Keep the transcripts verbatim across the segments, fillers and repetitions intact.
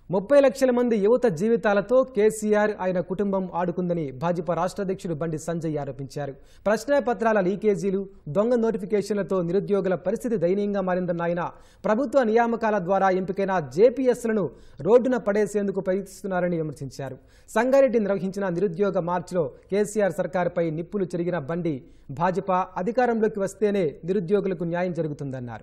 ముప్పై లక్షల మంది యువత జీవితాలతో కేసీఆర్ ఆయన కుటుంబం ఆడుకుందని భాజపా రాష్ట్ర అధ్యక్షుడు బండి సంజయ్ ఆరోపించారు. ప్రశ్నాపత్రాల లీకేజీలు, దొంగ నోటిఫికేషన్లతో నిరుద్యోగుల పరిస్థితి దయనీయంగా మారిందన్న ఆయన ప్రభుత్వ నియామకాల ద్వారా ఎంపికైన జేపీఎస్లను రోడ్డున పడేసేందుకు ప్రయత్నిస్తున్నారని విమర్శించారు. సంగారెడ్డి నిర్వహించిన నిరుద్యోగ మార్చ్లో కేసీఆర్ సర్కారుపై నిప్పులు చెరిగిన బండి భాజపా అధికారంలోకి వస్తేనే నిరుద్యోగులకు న్యాయం జరుగుతుందన్నారు.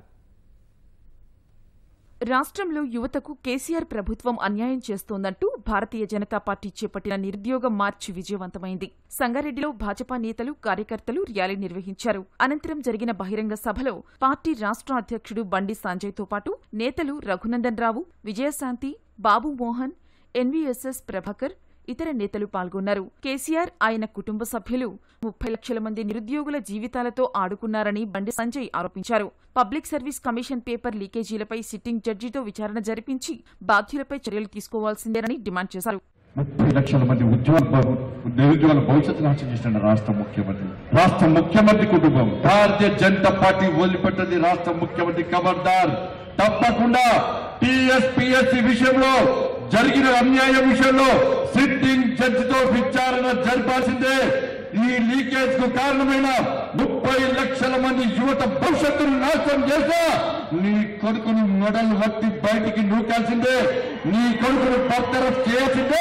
రాష్ట్రంలో యువతకు కేసీఆర్ ప్రభుత్వం అన్యాయం చేస్తోందంటూ భారతీయ జనతా పార్టీ చేపట్టిన నిరుద్యోగ మార్చి విజయవంతమైంది. సంగారెడ్డిలో భాజపా నేతలు, కార్యకర్తలు ర్యాలీ నిర్వహించారు. అనంతరం జరిగిన బహిరంగ సభలో పార్టీ రాష్ట్ర అధ్యక్షుడు బండి సంజయ్తో పాటు నేతలు రఘునందన్ రావు, విజయశాంతి, బాబు మోహన్, ఎన్వీఎస్ఎస్ ప్రభాకర్, ఇతర నేతలు పాల్గొన్నారు. కేసీఆర్, ఆయన కుటుంబ సభ్యులు ముప్పై లక్షల మంది నిరుద్యోగుల జీవితాలతో ఆడుకున్నారని బండి సంజయ్ ఆరోపించారు. పబ్లిక్ సర్వీస్ కమిషన్ పేపర్ లీకేజీలపై సిట్టింగ్ జడ్జితో విచారణ జరిపించి బాధ్యులపై చర్యలు తీసుకోవాల్సిందేనని డిమాండ్ చేశారు. ముప్పై లక్షల మంది ఉద్యోగ నిరుద్యోగుల భవిష్యత్తు నాశనం చేసిన రాష్ట్ర ముఖ్యమంత్రి రాష్ట్ర ముఖ్యమంత్రి కుటుంబం భారతీయ జనతా పార్టీ వదిలిపెట్టది. రాష్ట్ర ముఖ్యమంత్రి ఖబర్దార్, తప్పకుండా టీఎస్పీఎస్సీ విషయంలో జరిగిన అన్యాయం విషయంలో సిట్టింగ్ జడ్జితో విచారణ జరపాల్సిందే. ఈ లీకేజ్ కు కారణమైన ముప్పై లక్షల మంది యువత భవిష్యత్తును నాశనం చేస్తా నీ కొడుకును మెడలు వట్టి బయటికి నూకాల్సిందే. నీ కొడుకును బర్తరఫ్ చేయాల్సిందే.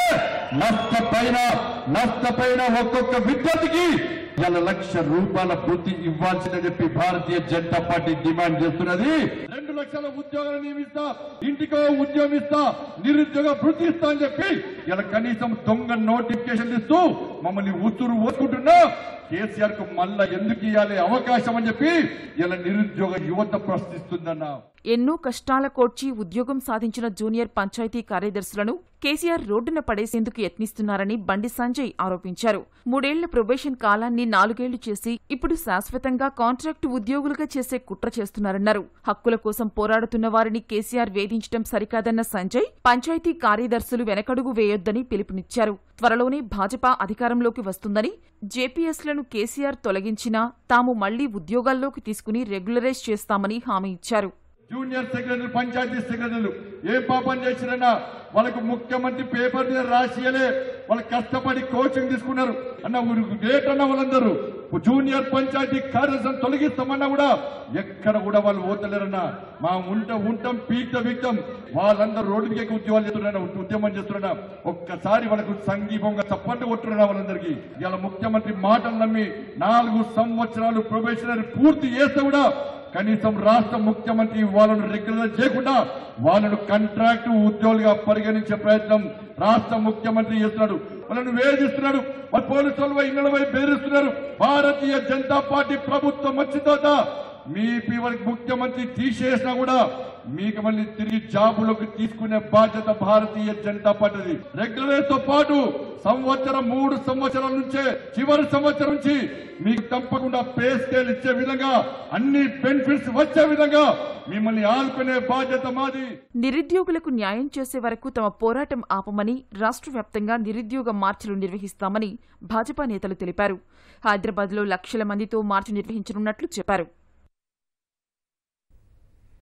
నష్టపైన నష్టపైన ఒక్కొక్క విద్యార్థికి ఇలా లక్ష రూపాయల వృత్తి ఇవ్వాల్సిందని చెప్పి భారతీయ జనతా పార్టీ డిమాండ్ చేస్తున్నది. రెండు లక్షల ఉద్యోగాలు నియమిస్తా, ఇంటికో ఉద్యోగం ఇస్తా, నిరుద్యోగ వృత్తి ఇస్తా అని చెప్పి ఇలా కనీసం దొంగ నోటిఫికేషన్ ఇస్తూ మమ్మల్ని ఉసురు ఓసుకుంటున్నా కేసీఆర్ కు మళ్ళా ఎందుకు ఇవ్వాలి అవకాశం అని చెప్పి ఇలా నిరుద్యోగ యువత ప్రశ్నిస్తుందన్న. ఎన్నో కష్టాల కోర్చి ఉద్యోగం సాధించిన జూనియర్ పంచాయతీ కార్యదర్శులను కేసీఆర్ రోడ్డున పడేసేందుకు యత్నిస్తున్నారని బండి సంజయ్ ఆరోపించారు. మూడేళ్ల ప్రొబేషన్ కాలాన్ని నాలుగేళ్లు చేసి ఇప్పుడు శాశ్వతంగా కాంట్రాక్టు ఉద్యోగులుగా చేసే కుట్ర చేస్తున్నారన్నారు. హక్కుల కోసం పోరాడుతున్న వారిని కేసీఆర్ వేధించడం సరికాదన్న సంజయ్ పంచాయతీ కార్యదర్శులు వెనకడుగు వేయొద్దని పిలుపునిచ్చారు. త్వరలోనే భాజపా అధికారంలోకి వస్తుందని, జేపీఎస్లను కేసీఆర్ తొలగించినా తాము మళ్లీ ఉద్యోగాల్లోకి తీసుకుని రెగ్యులరైజ్ చేస్తామని హామీ ఇచ్చారు. జూనియర్ సెక్రటరీ, పంచాయతీ సెక్రటరీలు ఏ పాపం చేసిరన్నా వాళ్ళకు ముఖ్యమంత్రి పేపర్ మీద రాసియలే. వాళ్ళు కష్టపడి కోచింగ్ తీసుకున్నారు అన్న గ్రేట్ అన్న. వాళ్ళందరూ జూనియర్ పంచాయతీ కార్యదర్శులను తొలగిస్తామన్నా కూడా ఎక్కడ కూడా వాళ్ళు ఓతలేరన్నా. మా ఉంట ఉంటాం పీక్త వీక్తం వాళ్ళందరూ రోడ్డు మీద ఉద్యోగాలు చేస్తున్నా ఉద్యమం చేస్తున్నా. ఒక్కసారి వాళ్ళకు సంఘీభంగా చప్పట్లు కొట్టున్నా వాళ్ళందరికీ. ఇలా ముఖ్యమంత్రి మాటలు నమ్మి నాలుగు సంవత్సరాలు ప్రొబేషనరీ పూర్తి చేస్తే కూడా కనీసం రాష్ట్ర ముఖ్యమంత్రి వాళ్ళను రెగ్యులర్ చేయకుండా వాళ్ళను కాంట్రాక్టు ఉద్యోగులుగా పరిగణించే ప్రయత్నం రాష్ట్ర ముఖ్యమంత్రి చేస్తున్నాడు. వాళ్ళను వేధిస్తున్నాడు. వాళ్ళ పోలీసు వాళ్ళు ఇళ్లపై బెదిరిస్తున్నారు. భారతీయ జనతా పార్టీ ప్రభుత్వం వచ్చిన తర్వాత మీ వాళ్ళకి ముఖ్యమంత్రి తీసేసినా కూడా మీకు మళ్ళీ తిరిగి జాబులోకి తీసుకునే బాధ్యత భారతీయ జనతా పార్టీది. రెగ్యులర్ తో పాటు సంవత్సరం మూడు సంవత్సరాల నుంచే చివరి సంవత్సరం నుంచి మీకు తప్పకుండా పే స్కేల్ ఇచ్చే విధంగా అన్ని బెనిఫిట్స్ వచ్చే విధంగా మిమ్మల్ని ఆదుకునే బాధ్యత మాది. నిరుద్యోగులకు న్యాయం చేసే వరకు తమ పోరాటం ఆపమని, రాష్ట్ర వ్యాప్తంగా నిరుద్యోగ మార్చులు నిర్వహిస్తామని భాజపా నేతలు తెలిపారు. హైదరాబాద్లో లక్షల మందితో మార్చు నిర్వహించనున్నట్లు చెప్పారు.